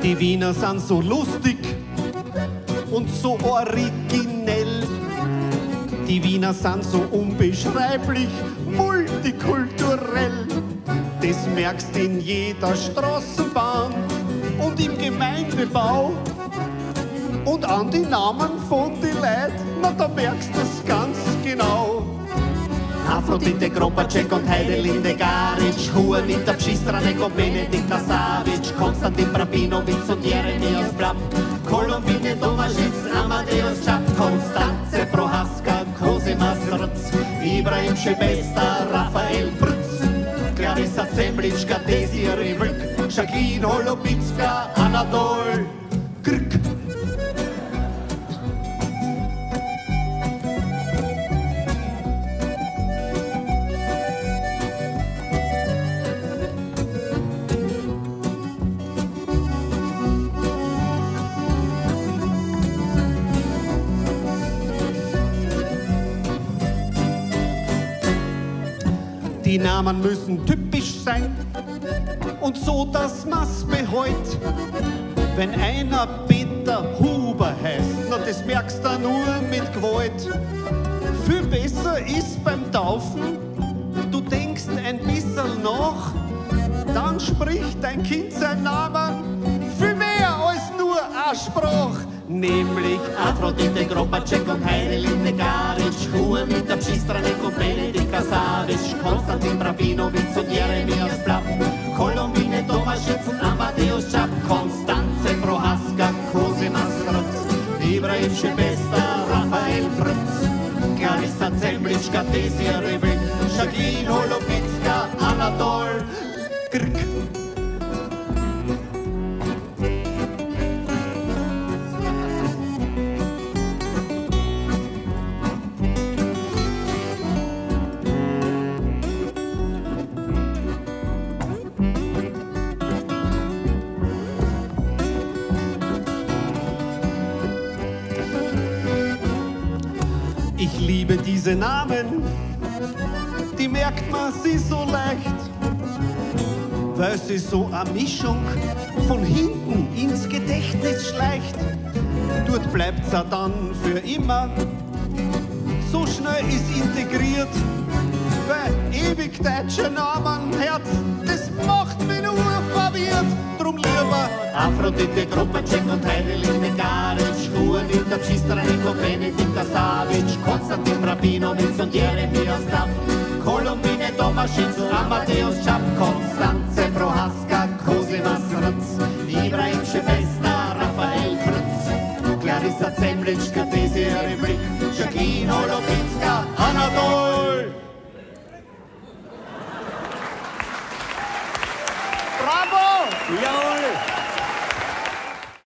Die Wiener sind so lustig und so originell. Die Wiener sind so unbeschreiblich multikulturell. Das merkst in jeder Straßenbahn und im Gemeindebau. Und an die Namen von den Leuten, na da merkst du's ganz genau. Aphrodite, Kropacek und Heidelinde Garic, Juanita Pschistranek und Benedikta Savic, Konstantin Brabinovic und Jeremias Blatt, Kolumbine Tomasic, Amadeus Chap, Konstanze Prohaska, Cosima Srz, Ibrahim Shebesta, Raphael Pritz, Clarissa Zemlitschka, Desi Rivik, Jacqueline Holobitska, Anatol Krk. Die Namen müssen typisch sein und so, dass man's behält. Wenn einer Peter Huber heißt, na das merkst du nur mit Gewalt. Viel besser ist beim Taufen, du denkst ein bisschen nach, dann spricht dein Kind seinen Namen viel mehr als nur eine Sprache. Nämlich Aphrodite, Kropacek und Heidelinde Garic, Juanita Pschistranek und Benedikta Savic, Konstantin Brabinovic und Jeremias Blatt, Kolumbine Tomasic und Amadeus Chap, Konstanze Prohaska, Cosima Srz, Ibrahim Shebesta, Raphael Pritz, Clarissa Zemlitschka, Desi Rivik, Jacqueline Holobitska, Anatol Krk. Ich liebe diese Namen, die merkt man sie so leicht, weil sie so eine Mischung von hinten ins Gedächtnis schleicht. Dort bleibt's auch dann für immer, so schnell ist integriert, weil ewig deutsche Namen hört, das macht mich nur verwirrt. Drum lieber Aphrodite, Kropacek und Heidelinde Garic, Juanita Pschistranek und Benedikta Savic, Konstantin Brabinovic und Jeremias Blatt, Kolumbine Tomasic, Amadeus Chap, Konstanze Prohaska, Cosima Srz, Ibrahim Shebesta, Raphael Pritz, Clarissa Zemlitschka, Desi Rivik, Jacqueline Holobitska, Anatol. Bravo! Ja.